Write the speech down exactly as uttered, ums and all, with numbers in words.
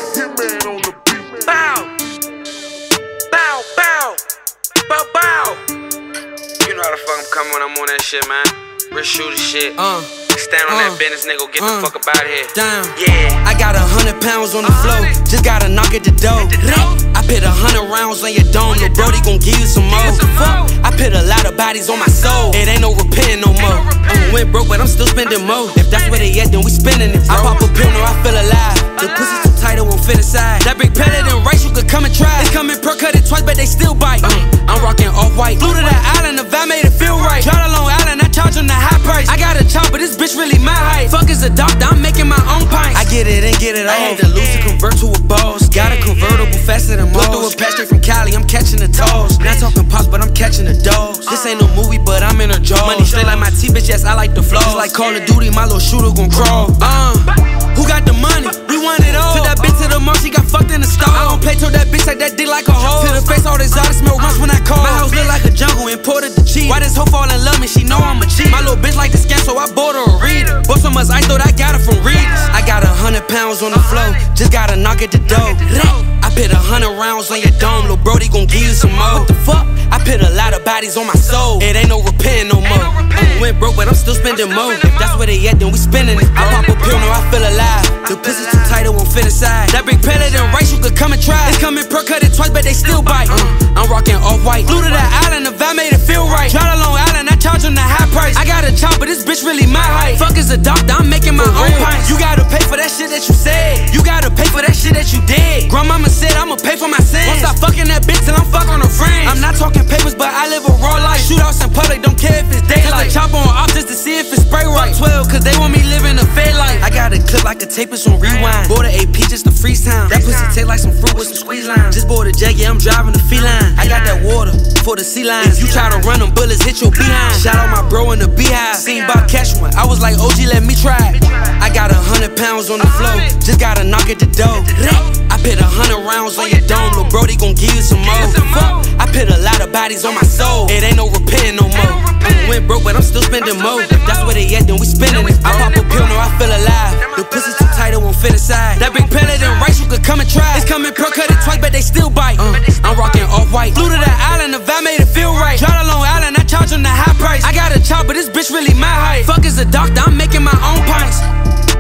Hitman on the beat. Bow. Bow, bow. Bow, bow. You know how the fuck I'm coming when I'm on that shit, man. Real shooter shit. Uh. Stand on uh, that business, nigga. Get uh, the fuck up out of here. Damn. Yeah. I got a hundred pounds on the floor. Just gotta knock at the door. I put a hundred rounds on your dome. Lil' Brody gon' give you some more. I put a lot of bodies on my soul. It ain't no repairing no more. I went broke, but I'm still spending more. If that's where they at, then we spending it, bro. I pop a pill, no, I feel alive. The pussy too tight, it won't fit inside. That big pellet and rice, you could come and try. It's coming per cut it twice, but they still bite. Uh, I'm rocking off-white. Flew to that island, the vibe made it feel right. Drive to Long Island, I charge them the high price. I got a chop, but this bitch really my height. Fuck is a doctor, I'm making my own pints. I get it and get it all. I had to lose to convert to a boss. Got a convertible faster than most. Through a patch straight from Cali, I'm catching the toes. Not talking pops, but I'm catching the dogs. This ain't no movie, but I'm in her jaws. Money straight like my T, bitch, yes, I like the flows. Just like Call of Duty, my little shooter gon' crawl. Uh, who got the money? We want it all. Put that bitch to the mall, she got fucked in the stall. I don't play, told that bitch like that dick like a hoe. To the face, all this exotic smell runs when I call. My house look like a jungle, imported the cheese. Why this hoe fall in love me? She know I'm a cheat. My little bitch like to scam, so I bought her a reader. Bought so much ice, thought I got it from Readers. I got a hundred pounds on the floor, just gotta knock at the door. I put a hundred rounds on your dome, Lil' Brody gon' give you some more. What the fuck? I put a lot of bodies on my soul. It ain't no repairing no more. I went broke, but I'm still spending more. If that's where they at, then we spending it, bro. I pop a pill, no, I feel alive. The pussy too tight, it won't fit inside. That big pellet and rice, you could come and try. It's coming per cut it twice, but they still bite. Uh, I'm rocking off-white. Flew to that island, the vibe made it feel right. Drive to Long Island, I charge them the high price. I got a chop, but this bitch really my height. Fuck is a doctor, I'm making my own pints. You gotta pay for that shit that you said. You gotta pay for that shit that you did. Grandmama said I'ma pay for my sins. Won't stop fucking that bitch till I'm fucking her friends. I'm not talking papers, but I live a raw life. Shootouts in public, don't care if it's daylight. Just a chop on off just to see if it's spray right. Fuck twelve, cause they want me living a fade life. I got a clip like a tape, it's on rewind. Bought an A P just to freeze time. That pussy taste like some fruit with some squeeze lime. Just bought a jet, yeah, I'm driving the feline. I got that water for the sea lions. If you try to run them bullets, hit your behind. Shout out my bro in the beehive. Seen Bob catch one, I was like, O G, let me try it. I got a hundred pounds on the floor, just gotta knock at the door. I put a hundred rounds on your dome, Lil' Brody gon' give you some more. I put a lot of bodies on my soul. It ain't no repairing no more. I went broke, but I'm still spending more. If that's where they at, then we spending it, bro. I pop a pill, no, I feel alive. The pussy too tight, it won't fit inside. That big pellet and rice, you could come and try. It's coming per cut it twice, but they still bite. Uh, I'm rocking off-white. Flew to that island, the vibe made it feel right. Drive to Long Island, I charge them the high price. I got a chop, but this bitch really my height. Fuck is a doctor, I'm making my own pints.